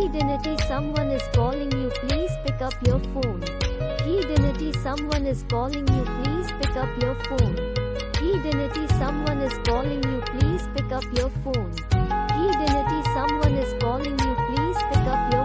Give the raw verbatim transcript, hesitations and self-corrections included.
Dinity, someone is calling you, please pick up your phone. He Dinity, someone is calling you, please pick up your phone. He Dinity, someone is calling you, please pick up your phone. He Dinity, someone is calling you, please pick up your